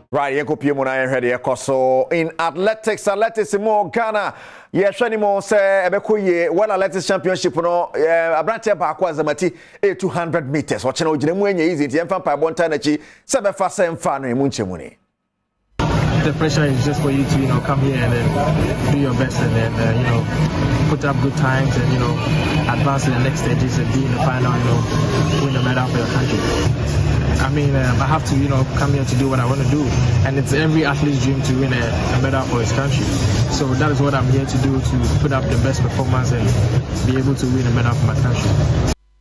Right, you go Pimona ready so in athletics mo Ghana. Yeah, Shanimo say Ebekoye World Athletics Championship no Abrante baako Azamati 200 meters. Watch no gine mu enye easy ti emfa pa bonta na chi se be fa se mfa no emu nchemu ni. The pressure is just for you to, come here and then do your best and then, put up good times and, advance to the next stages and be in the final, win a medal for your country. I mean, I have to, come here to do what I want to do. And it's every athlete's dream to win a medal for his country. So that is what I'm here to do, to put up the best performance and be able to win a medal for my country.